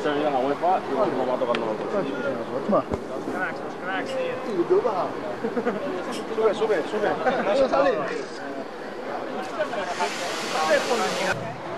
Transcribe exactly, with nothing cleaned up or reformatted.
se ir a la UEFA y nos va a tocar nosotros. Los cracks, los cracks, tío. Sube, sube, sube. No sale.